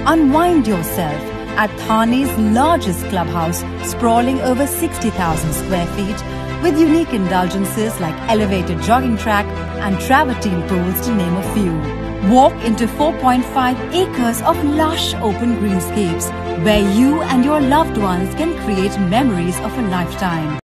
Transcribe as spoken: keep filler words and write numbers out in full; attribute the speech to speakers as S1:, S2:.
S1: Unwind yourself at Thane's largest clubhouse, sprawling over sixty thousand square feet, with unique indulgences like elevated jogging track and travertine pools, to name a few. Walk into four point five acres of lush open greenscapes, where you and your loved ones can create memories of a lifetime.